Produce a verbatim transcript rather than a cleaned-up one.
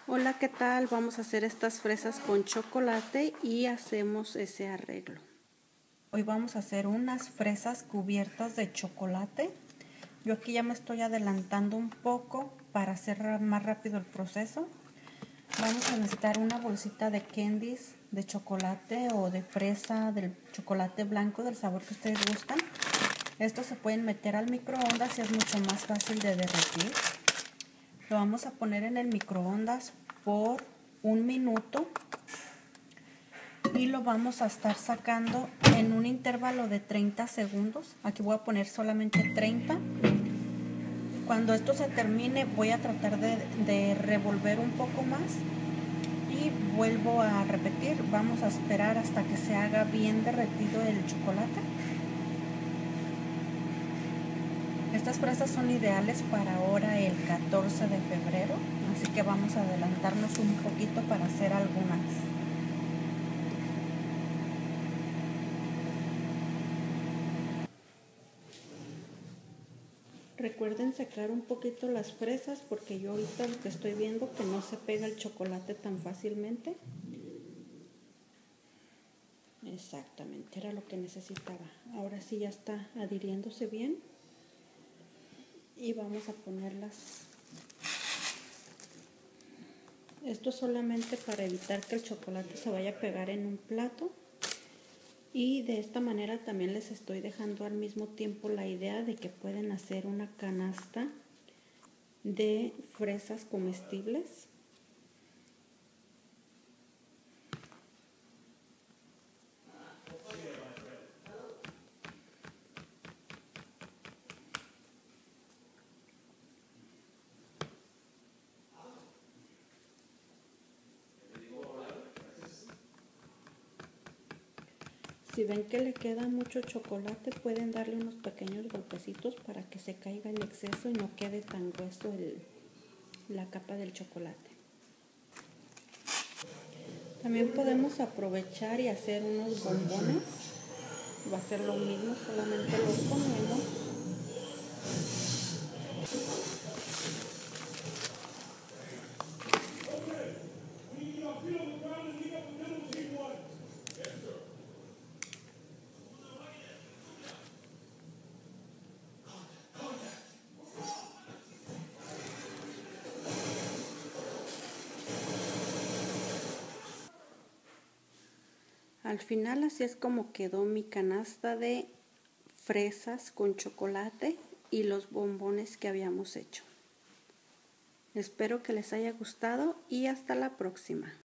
Hola, ¿qué tal? Vamos a hacer estas fresas con chocolate y hacemos ese arreglo. Hoy vamos a hacer unas fresas cubiertas de chocolate. Yo aquí ya me estoy adelantando un poco para hacer más rápido el proceso. Vamos a necesitar una bolsita de candies de chocolate o de fresa, del chocolate blanco, del sabor que ustedes gustan. Estos se pueden meter al microondas y es mucho más fácil de derretir. Lo vamos a poner en el microondas por un minuto y lo vamos a estar sacando en un intervalo de treinta segundos. Aquí voy a poner solamente treinta. Cuando esto se termine voy a tratar de, de revolver un poco más y vuelvo a repetir. Vamos a esperar hasta que se haga bien derretido el chocolate. Estas fresas son ideales para ahora el catorce de febrero, así que vamos a adelantarnos un poquito para hacer algunas. Recuerden secar un poquito las fresas porque yo ahorita lo que estoy viendo que no se pega el chocolate tan fácilmente. Exactamente, era lo que necesitaba. Ahora sí ya está adhiriéndose bien. Y vamos a ponerlas. Esto solamente para evitar que el chocolate se vaya a pegar en un plato. Y de esta manera también les estoy dejando al mismo tiempo la idea de que pueden hacer una canasta de fresas comestibles. Si ven que le queda mucho chocolate, pueden darle unos pequeños golpecitos para que se caiga el exceso y no quede tan grueso el, la capa del chocolate. También podemos aprovechar y hacer unos bombones. Va a ser lo mismo, solamente los ponemos. Al final así es como quedó mi canasta de fresas con chocolate y los bombones que habíamos hecho. Espero que les haya gustado y hasta la próxima.